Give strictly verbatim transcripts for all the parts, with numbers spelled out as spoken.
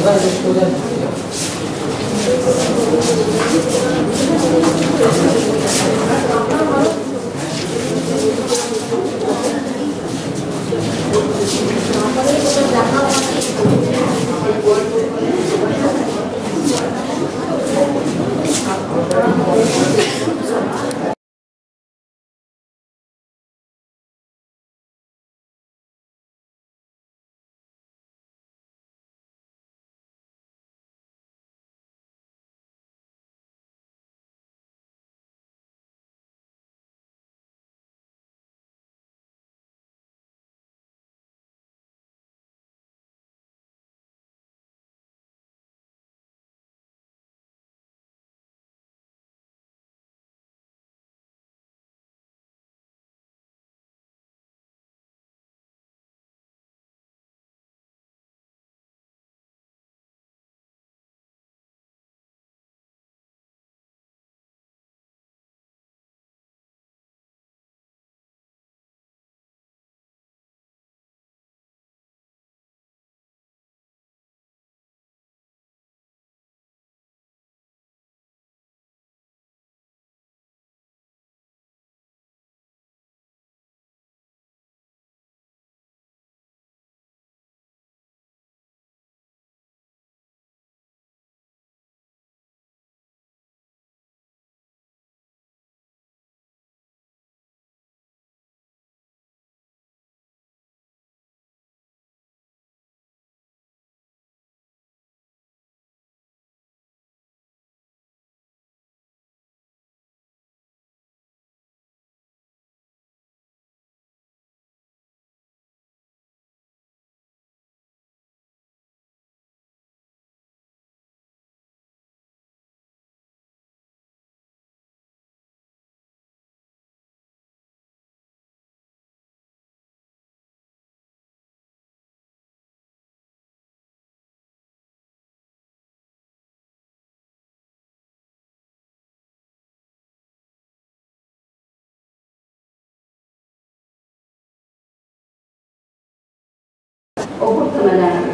অভ্যর্থনা জানাবে।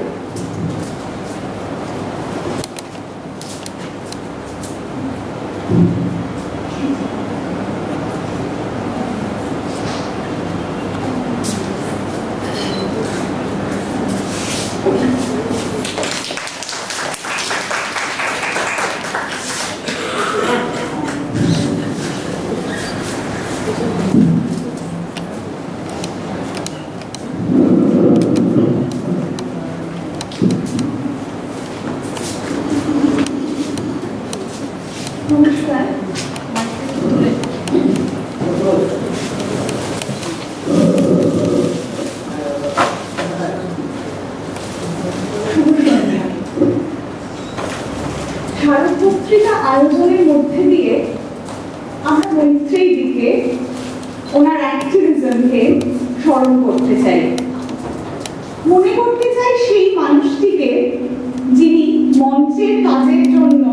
আয়োজনের মধ্যে দিয়ে আমরা মৈত্রেয়ী দিকে ওনার অ্যাক্টিভিজমকে স্মরণ করতে চাই, মনে করতে চাই সেই মানুষটিকে যিনি মঞ্চের কাজের জন্য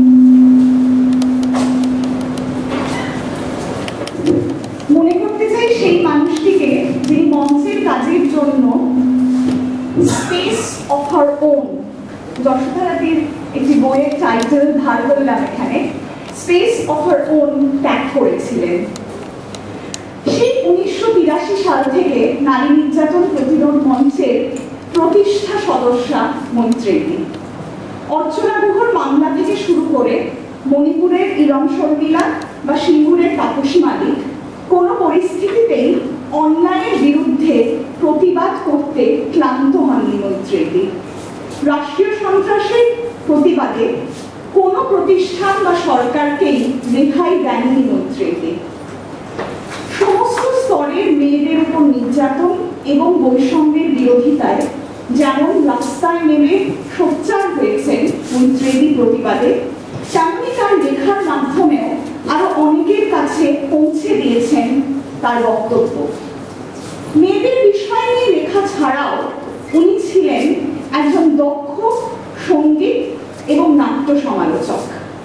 মনে করতে চাই সেই মানুষটিকে যিনি মঞ্চের কাজের জন্য স্পেস অফ হার ওন, যশোধারাটির একটি বইয়ের টাইটেল ধার করলাম এখানে, স্পেস অফ হার ওন ত্যাগ করেছিলেন। সেই উনিশশো তিরাশি সাল থেকে নারী নির্যাতন প্রতিরোধ মঞ্চের প্রতিষ্ঠা সদস্যা মৈত্রেয়ী। অর্চনা গুহর বাংলা থেকে শুরু করে মণিপুরের ইরম সরকিলা বা সিঙ্গুরের তাপসী মালিক কোনো পরিস্থিতিতেই অন্যায়ের বিরুদ্ধে প্রতিবাদ করতে ক্লান্ত হননি মৈত্রেয়ী। রাষ্ট্রীয় সন্ত্রাসের প্রতিবাদে কোনো প্রতিষ্ঠান বা সরকারকেই রেহাই দেননি মৈত্রেয়ী। সমস্ত স্তরের মেয়েদের উপর নির্যাতন এবং বৈষম্যের বিরোধিতায় যেমন রাস্তায় নেমে সোচ্চার হয়েছেন মৈত্রেয়ী প্রতিবাদে, তেমনি তার লেখার মাধ্যমেও আরো অনেকের কাছে পৌঁছে দিয়েছেন তার বক্তব্য। মেয়েদের বিষয় নিয়ে লেখা ছাড়াও উনি ছিলেন একজন দক্ষ সঙ্গীত এবং নাট্য সমালোচক।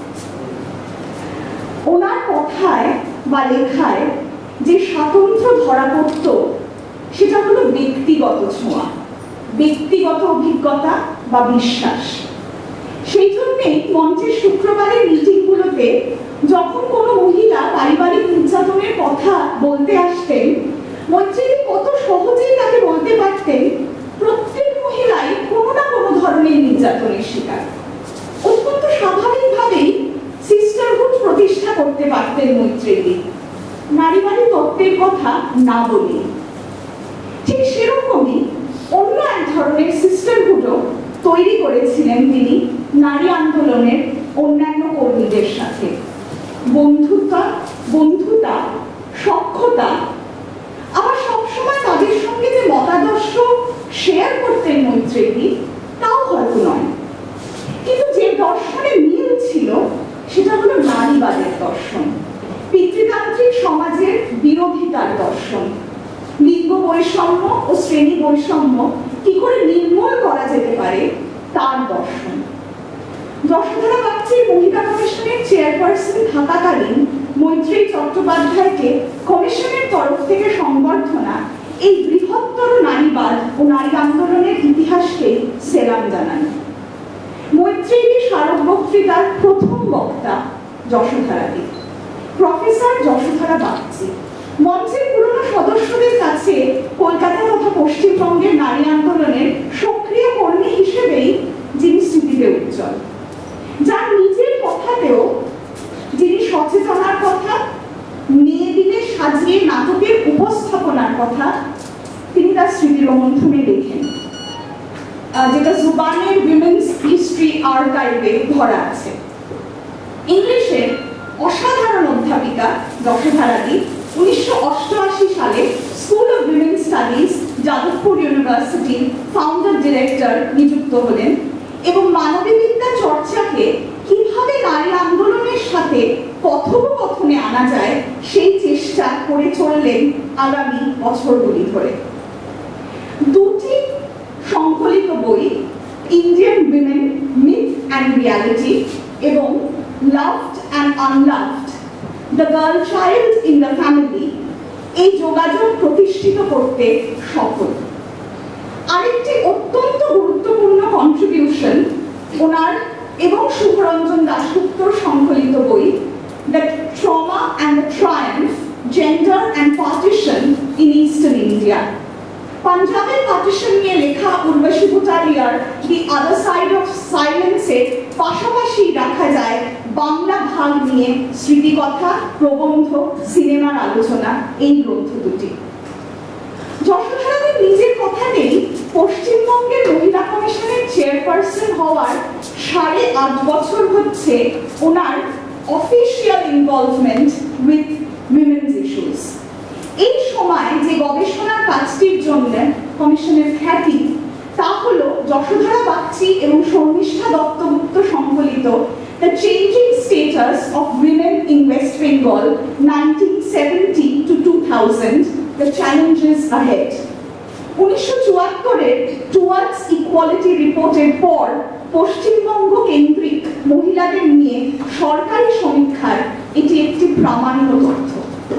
ওনার কথায় বা লেখায় যে স্বাতন্ত্র্য ধরা পড়ত সেটা হলো ব্যক্তিগত ছোঁয়া, ব্যক্তিগত অভিজ্ঞতা বা বিশ্বাস। সেই জন্যেই মঞ্চের শুক্রবারের মিটিংগুলোতে যখন কোনো মহিলা পারিবারিক নির্যাতনের কথা বলতে আসতেন, মৈত্রেয়ী কত সহজেই তাকে বলতে পারতেন প্রত্যেক মহিলাই কোনো না কোনো ধরনের নির্যাতনের শিকার। অত্যন্ত স্বাভাবিকভাবেই সিস্টারহুড প্রতিষ্ঠা করতে পারতেন মৈত্রেয়ী, নারীবাদী তত্ত্বের কথা না বলি। ঠিক সেরকমই অন্য এক ধরনের সিস্টারহুডও তৈরি করেছিলেন তিনি নারী আন্দোলনের অন্যান্য কর্মীদের সাথে। বন্ধুতা বন্ধুতা সখ্যতা, আবার সবসময় তাদের সঙ্গে যে মতাদর্শ শেয়ার করতেন মৈত্রেয়ী তাও হয়তো নয়, কিন্তু যে দর্শনে মিল ছিল সেটা হলো নারীবাদের দর্শন, পিতৃতান্ত্রিক সমাজের বিরোধিতার দর্শন, লিঙ্গ বৈষম্য ও শ্রেণী বৈষম্য কি করে নির্মূল করা যেতে পারে তার দর্শন। যশোধরা বাগচির মহিলা কমিশনের চেয়ারপারসন থাকাকালীন মৈত্রেয়ী চট্টোপাধ্যায়কে কমিশনের তরফ থেকে সংবর্ধনা এই বৃহত্তর নারীবাদ ও নারী আন্দোলনের ইতিহাসকে সেলাম জানান। মৈত্রেয়ী স্মারক বক্তৃতার প্রথম বক্তা যশোধরাদি, প্রফেসর যশোধরা বাগচি। মঞ্চের পুরনো সদস্যদের কাছে কলকাতা তথা পশ্চিমবঙ্গের নারী আন্দোলনের সক্রিয় কর্মী হিসেবেই যিনি স্মৃতিতে উজ্জ্বল, যার নিজের কথাতেও যিনি সচেতনার কথা, মেয়ে দিলে সাজিয়ে নাটকের উপস্থাপনার কথা তিনি তার স্মৃতিরোমন্থনে লেখেন, যেটা জুবানের উইমেন্স হিস্ট্রি আর্কাইভে ধরা আছে। ইংলিশের অসাধারণ অধ্যাপিকা যশোধারাদি উনিশশো অষ্টআশি সালে school of women studies Jadavpur ইউনিভার্সিটির ফাউন্ডার ডিরেক্টর নিযুক্ত হলেন এবং মানবিক বিদ্যা চর্চাকে কিভাবে নারী আন্দোলনের সাথে কথোপকথনে আনা যায় সেই চেষ্টা করে চললেন আগামী বছরগুলি ধরে। দুটি সংকলিত বই, Indian women myth and reality এবং loved and unloved, the girl child in the family, এই যোগাযোগ প্রতিষ্ঠিত করতে সফল। আরেকটি অত্যন্ত গুরুত্বপূর্ণ কন্ট্রিবিউশন ওনার এবং শুভরঞ্জন দাশগুপ্তর সংকলিত বই, the trauma and the triumph, gender and partition in eastern India. পাঞ্জাবের পার্টিশন নিয়ে লেখা উর্বশী ভুটারিয়ার দি আদার সাইড অফ সাইলেন্সের পাশাপাশি রাখা যায় বাংলা ভাগ নিয়ে স্মৃতিকথা, প্রবন্ধ, সিনেমার আলোচনা, এই গ্রন্থ দুটি। যশোধরাদের নিজের কথাতেই পশ্চিমবঙ্গের মহিলা কমিশনের চেয়ারপারসন হওয়ার সাড়ে আট বছর হচ্ছে ওনার official involvement with women's issues. এই সময় যে গবেষণার কাজটির জন্য কমিশনের খ্যাতি তা হলো যশোধরা বাগচি এবং শর্মিষ্ঠা দত্তগুপ্ত সংকলিত The Changing Status of Women in West Bengal nineteen seventy to two thousand, The Challenges Ahead। উনিশশো চুয়াত্তরের টুয়ার্ডস ইকুয়ালিটি রিপোর্টের পর পশ্চিমবঙ্গ কেন্দ্রিক মহিলাদের নিয়ে সরকারি সমীক্ষার এটি একটি প্রামাণ্য তথ্য।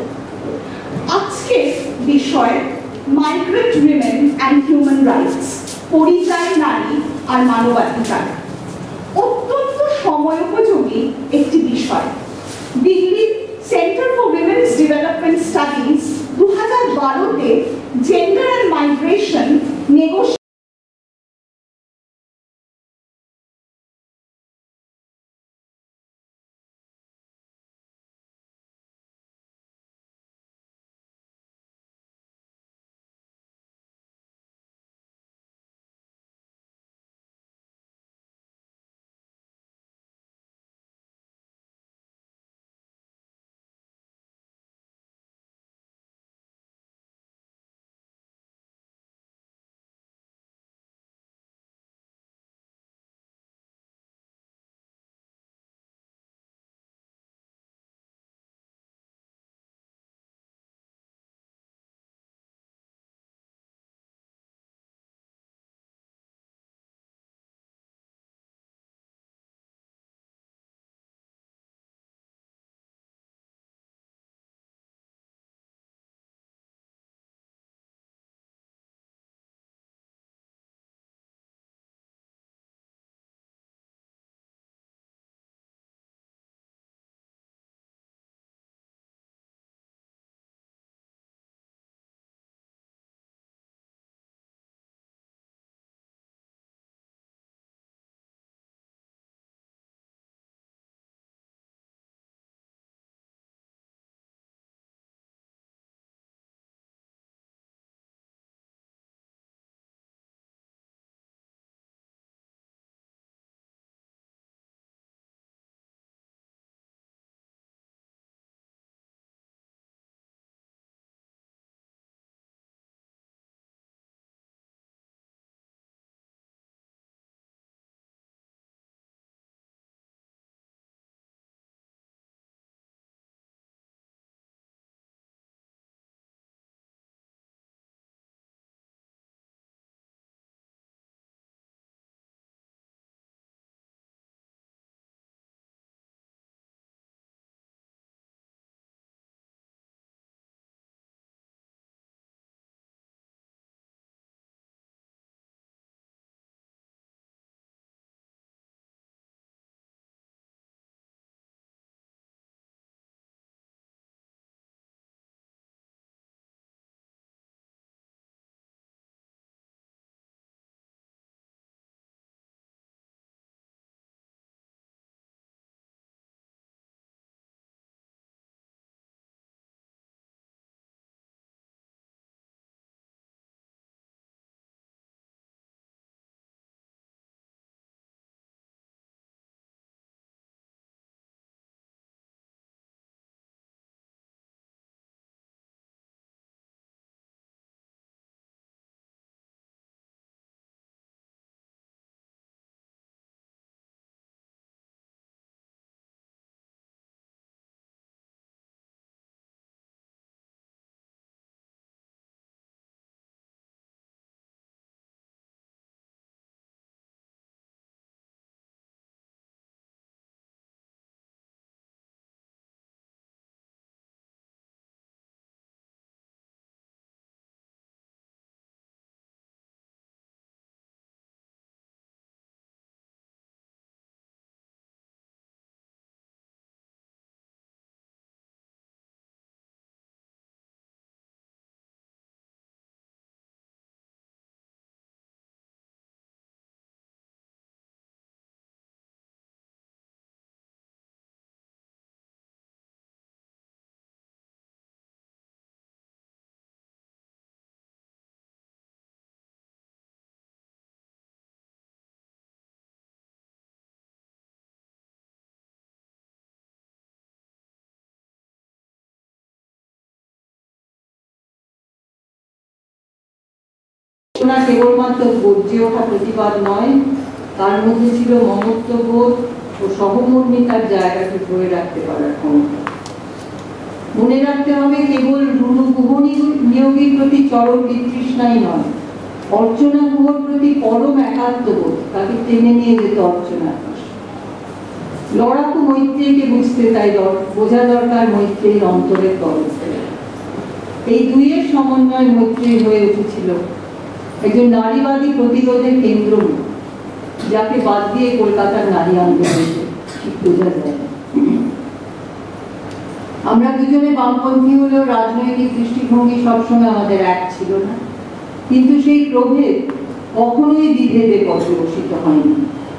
আজকের বিষয় migrant women and human rights, পরিযায়ী নারী আর মানবাধিকার। অত্যন্ত সময়োপযোগী একটি বিষয়। দিল্লির centre for women's development studies দু হাজার বারোতে জেন্ডার অ্যান্ড মাইগ্রেশন নেগোশিয়েশন না কেবলমাত্র গর্জে ওঠা প্রতিবাদ নয়, তার মধ্যে ছিল মমত্ববোধ ও সহমর্মিতার জায়গাকে ধরে রাখতে পারার ক্ষমতা। মনে রাখতে হবে কেবল রুনু গুহনী নিয়োগীর প্রতি চরম বিতৃষ্ণাই নয়, অর্চনা গুহর প্রতি পরম একাত্মবোধ তাকে টেনে নিয়ে যেত অর্চনার পাশে। লড়াকু মৈত্রেয়ীকে বুঝতে তাই বোঝা দরকার মৈত্রেয়ীর অন্তরের তরফ। এই দুইয়ের সমন্বয় মৈত্রেয়ী হয়ে উঠেছিল একজন নারীবাদী প্রতিরোধের কেন্দ্র, যাকে বাদ দিয়ে কলকাতার নারী আন্দোলন ঠিক বোঝা যায়। আমরা দুজনে বামপন্থী হলেও রাজনৈতিক দৃষ্টিভঙ্গি সবসময় আমাদের এক ছিল না, কিন্তু সেই প্রভেদ কখনোই বিভেদে পর্যবসিত হয়নি।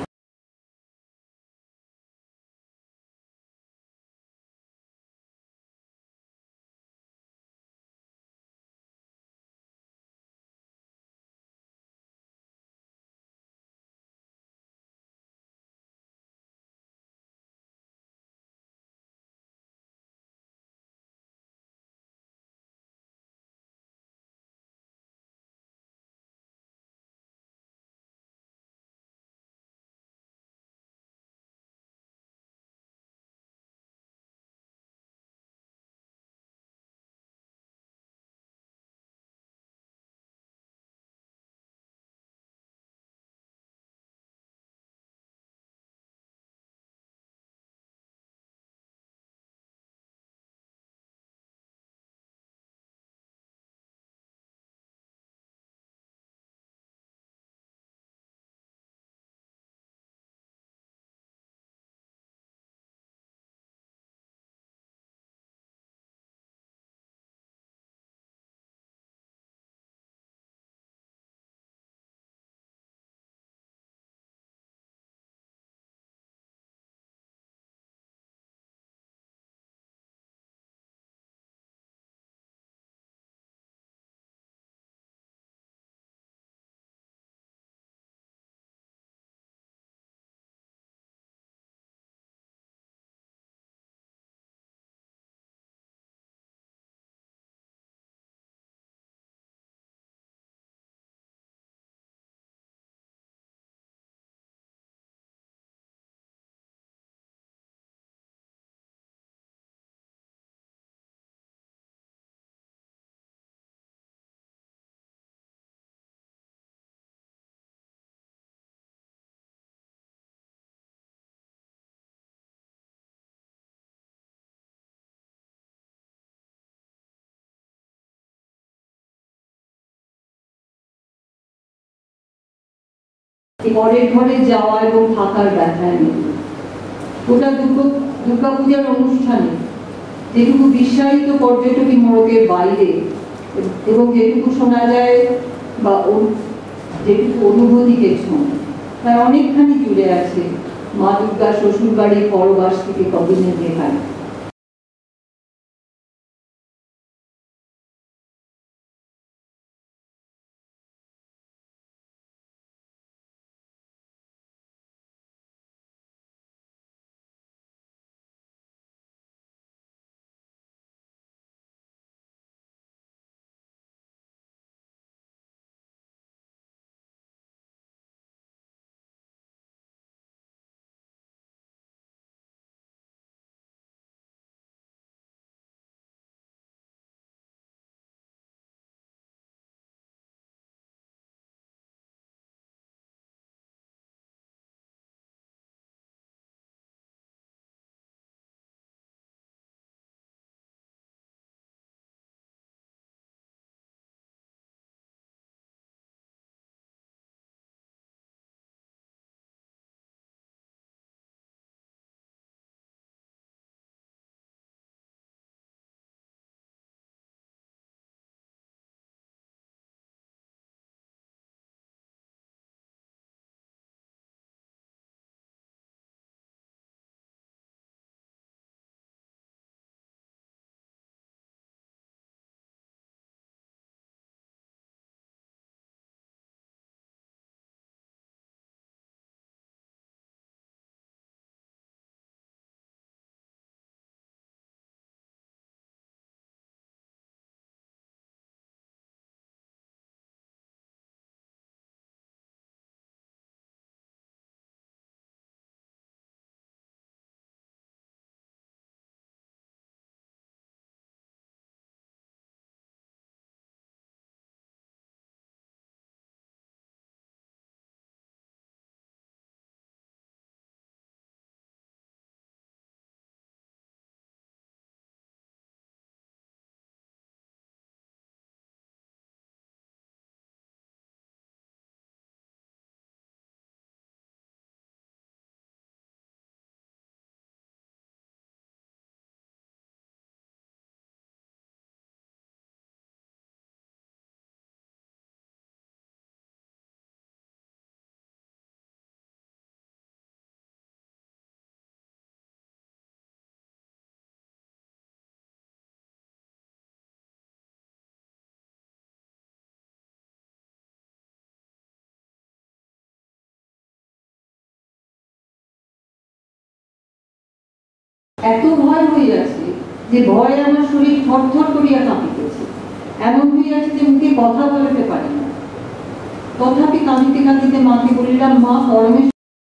পরের ঘরে যাওয়া এবং থাকার ব্যথায় নেই। ওটা দুর্গা পূজার অনুষ্ঠানে যেটুকু বিশ্বায়িত পর্যটকী মোড়কের বাইরে এবং যেটুকু শোনা যায় বা যেটুকু অনুভূতিকে ছোঁয়, তার অনেকখানি জুড়ে আছে মা দুর্গা শ্বশুর বাড়ির পরবাস থেকে কদিনের রেহাই। এত ভয় হইয়াছে যে ভয়ে আমার শরীর থরথর করিয়া কাঁপিতেছে, এমন হইয়াছে যে মুখে কথা বলিতে পারি না। তথাপি কাঁদিতে কাঁদিতে মাকে বলিলাম, মা পরমেশ্বর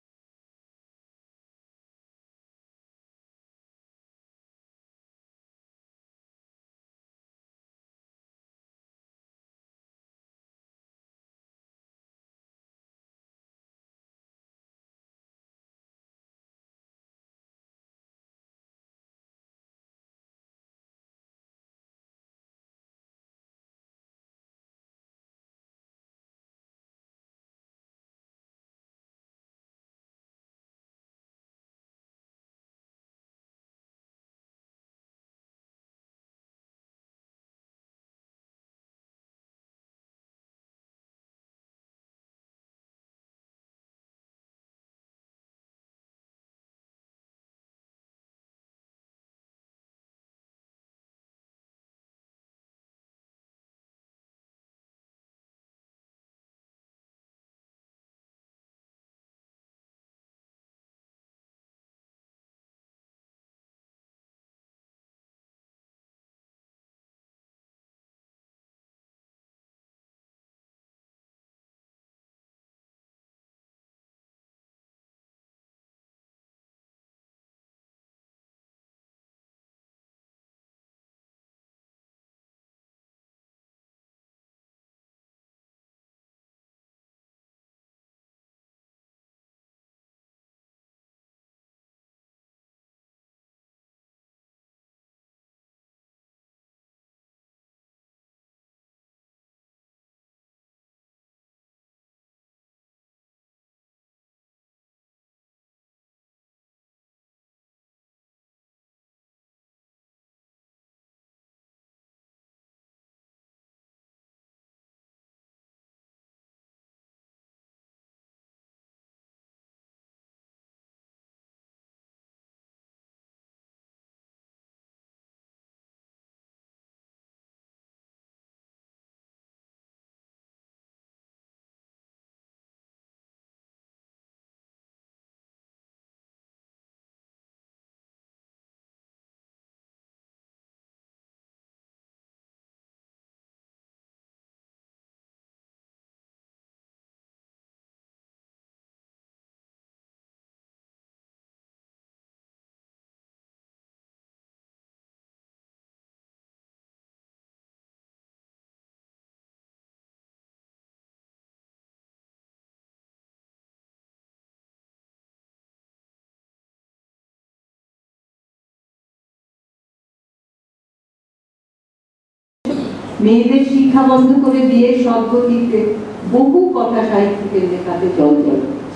মেয়েদের শিক্ষা বন্ধ করে দিয়ে সদ্গতিতে বহু কথা সাহিত্যিকের লেখাতে জল জল।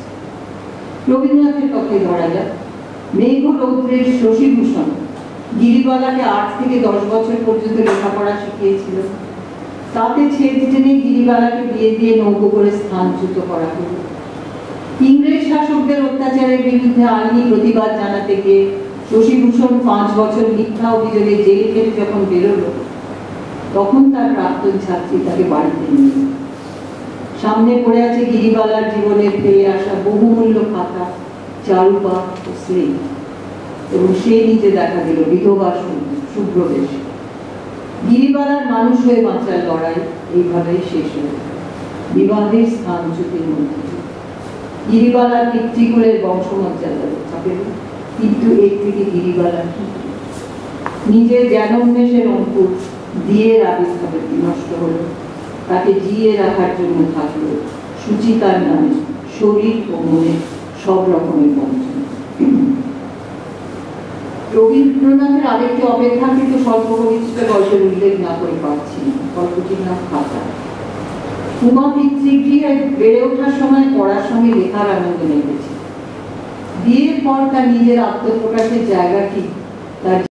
রবীন্দ্রনাথের কথাই ধরা যাক, মেঘ রৌদ্রের শশীভূষণ গিরিবালাকে আট থেকে দশ বছর পর্যন্ত লেখাপড়া শিখিয়েছিল। তাতে ছেদ টেনে গিরিবালাকে বিয়ে দিয়ে নৌকো করে স্থানচ্যুত করা হল। ইংরেজ শাসকদের অত্যাচারের বিরুদ্ধে আইনি প্রতিবাদ জানাতে গিয়ে শশীভূষণ পাঁচ বছর মিথ্যা অভিযোগে জেল খেটে যখন বেরোলো, তখন তার প্রাক্তন ছাত্রী তাকে বাড়িতে নিয়ে। সামনে পড়ে আছে গিরিবালার জীবনের ফেলে আসা বহুমূল্য খাতা, চারুপা ও স্লেট, এবং সে নিজে দেখা গেল বিধবা শুভ্রবেশ। গিরিবালার মানুষ হয়ে বাঁচার লড়াই এইভাবেই শেষ হল বিবাহের স্থানচ্যুতির মধ্যে। গিরিবালার পিতৃকুলের বংশমর্যাদা রক্ষা পেল, কিন্তু এর থেকে গিরিবালা কি? নিজের জ্ঞানোন্মেষের অঙ্কুর দিয়ে আবির্ভাবে নষ্ট হলো। তাকে জিয়ে রাখার জন্য থাকলো সুচিতার নামে শরীর ও মনে সব রকমের বঞ্চনা। রবীন্দ্রনাথের আরেকটি অপেক্ষাকৃত স্বল্প পরিচিত গল্পের উল্লেখ না করে পারছি না, গল্পটির নাম খাতা। উমা পিতৃগৃহে বেড়ে ওঠার সময় পড়ার সঙ্গে লেখার আনন্দ লেগেছে। বিয়ের পর তার নিজের আত্মপ্রকাশের জায়গাটি তার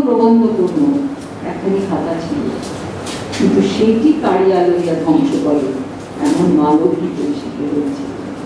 প্রবন্ধপূর্ণ একখানি খাতা ছিল, কিন্তু সেটি কাড়িয়া লইয়া ধ্বংস করে এমন মানবিক শিখে রয়েছে।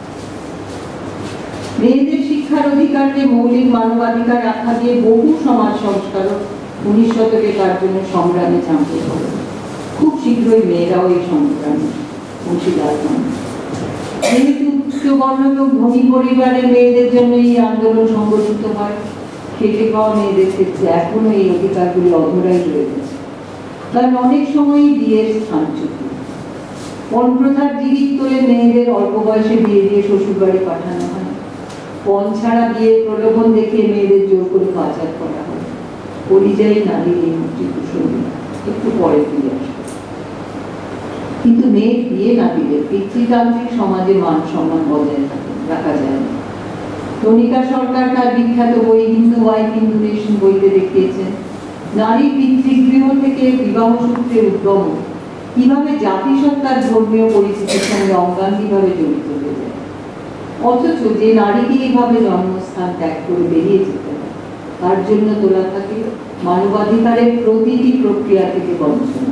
মেয়েদের শিক্ষার অধিকারকে মৌলিক মানবাধিকার আখ্যা দিয়ে বহু সমাজ সংস্কারক উনিশ শতকে তার জন্য সংগ্রামে ঝাঁপিয়ে পড়ে। খুব শীঘ্রই মেয়েরাও এই সংগ্রামে অংশীদার হন। যেহেতু উচ্চবর্ণ এবং ধনী পরিবারের মেয়েদের জন্য এই আন্দোলন সংগঠিত হয়, খেটে খাওয়া মেয়েদের ক্ষেত্রে এখনো এই অধিকারগুলি অধরাই রয়ে গেছে। কারণ অনেক সময়ই বিয়ের স্থানচ্যুতি, পণ প্রথার জিরিক তোলে মেয়েদের অল্প বয়সে বিয়ে দিয়ে শ্বশুর বাড়ি পাঠানো হয়। পণ ছাড়া বিয়ের প্রলোভন দেখে মেয়েদের জোর করে পাচার করা হয়। পরিযায়ী নারীর এই মুক্তি প্রসঙ্গে একটু পরে ফিরে আসবে। কিন্তু মেয়ের বিয়ে না দিলে পিতৃতান্ত্রিক সমাজে মান সম্মান বজায় রাখা যায় না। তনিকা সরকার তার বিখ্যাত বই হিন্দু ওয়াইফ হিন্দু নেশন বইতে দেখিয়েছেন নারী পিতৃগৃহ থেকে বিবাহ সূত্রে উদ্গম কিভাবে জাতিসত্তার ধর্মীয় পরিস্থিতির সঙ্গে অঙ্গাঙ্গিভাবে জড়িত হয়ে যায়। অথচ যে নারীকে এইভাবে জন্মস্থান ত্যাগ করে বেরিয়ে যেতে হয়, তার জন্য তোলা থাকে মানবাধিকারের প্রতিটি প্রক্রিয়া থেকে বঞ্চনা।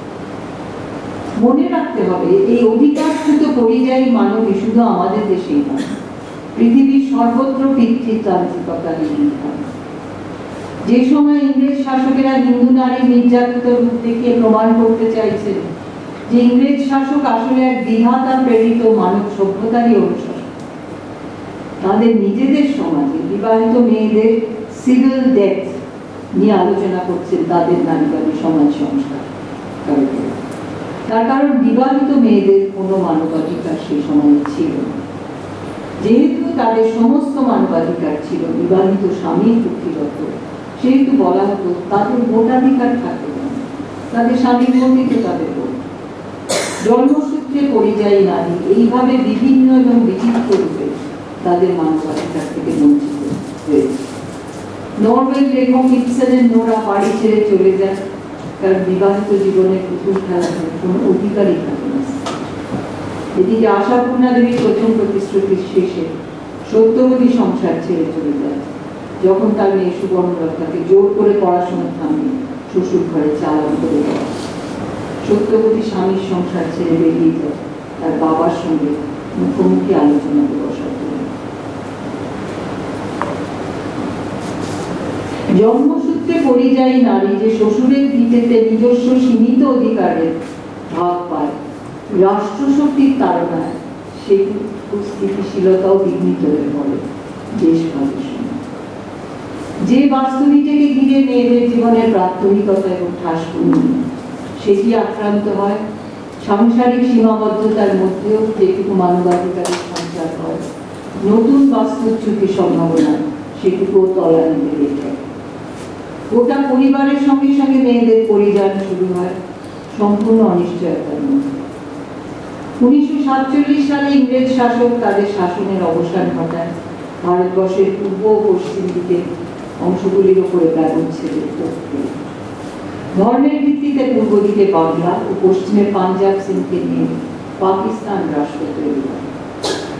মনে রাখতে হবে এই অধিকারচ্যুত পরিযায়ী মানবী শুধু আমাদের দেশেই নয়, পৃথিবীর সর্বত্র পিতৃতান্ত্রিকতার ইঙ্গিত হয়। যে সময় ইংরেজ শাসকেরা হিন্দু নারী নির্যাতিত রূপ দেখিয়ে প্রমাণ করতে চাইছেন যে ইংরেজ শাসক আসলে এক বিধাতা প্রেরিত মানব সভ্যতারই অনুসরণ, তাদের নিজেদের সমাজে বিবাহিত মেয়েদের সিভিল ডেথ নিয়ে আলোচনা করছেন তাদের নারীবাদী সমাজ সংস্কার। তার কারণ বিবাহিত মেয়েদের কোনো মানবাধিকার সেই সময় ছিল না। যেহেতু তাদের সমস্ত মানবাধিকার ছিল বিবাহিত স্বামীর কুক্ষিগত, সেহেতু বলা হতো তাদের ভোটাধিকার থাকবে না, তাদের স্বামীর মধ্যে তাদের ভোট। জন্মসূত্রে পরিযায়ী নারী এইভাবে বিভিন্ন এবং বিচিত্র রূপে তাদের মানবাধিকার থেকে বঞ্চিত হয়েছে। নরওয়ের লেখক ইপসেনের নোরা বাড়ি ছেড়ে চলে যায়, কারণ বিবাহিত জীবনের পুতুল খেলাতে কোনো অধিকারই থাকে না। এদিকে আশাপূর্ণা দেবীর প্রথম প্রতিশ্রুতির শেষে সত্যবতী সংসার ছেড়ে চলে যায়, যখন তার মেয়ে সুবর্ণলতাকে জোর করে পড়াশোনা থামিয়ে শ্বশুর ঘরে চালান করে দেয়। সত্যবতী স্বামীর সংসার ছেড়ে বেরিয়ে যায় তার বাবার সঙ্গে মুখোমুখি আলোচনা বসার জন্য। জন্মসূত্রে পরিযায়ী নারী যে শ্বশুরের ভিটেতে নিজস্ব সীমিত অধিকারের ভাগ পায়, রাষ্ট্রশক্তির তাড়নায় সেই স্থিতিশীলতাও বিঘ্নিত হয়ে পড়ে দেশভাগের সময়। যে বাস্তবিকটাকে ঘিরে মেয়েদের জীবনের প্রাত্যহিকতা এবং ঠাসপূর্ণ, সেটি আক্রান্ত হয়। সাংসারিক সীমাবদ্ধতার মধ্যেও যেটুকু মানবাধিকারের সঞ্চার হয়, নতুন বাস্তুচ্যুতির সম্ভাবনা সেটুকুও তলানি বেড়ে যায়। গোটা পরিবারের সঙ্গে সঙ্গে মেয়েদের পরিযান শুরু হয় সম্পূর্ণ অনিশ্চয়তার মধ্যে। উনিশশো সাতচল্লিশ সালে ইংরেজ শাসক তাদের শাসনের অবসান ঘটায় ভারতবর্ষের পূর্ব ও পশ্চিম দিকের অংশগুলির উপরে ব্যবচ্ছেদের প্রক্রিয়া। ধর্মের ভিত্তিতে পূর্ব দিকে বাংলা ও পশ্চিমে পাঞ্জাব সিংকে নিয়ে পাকিস্তান রাষ্ট্র তৈরি হয়।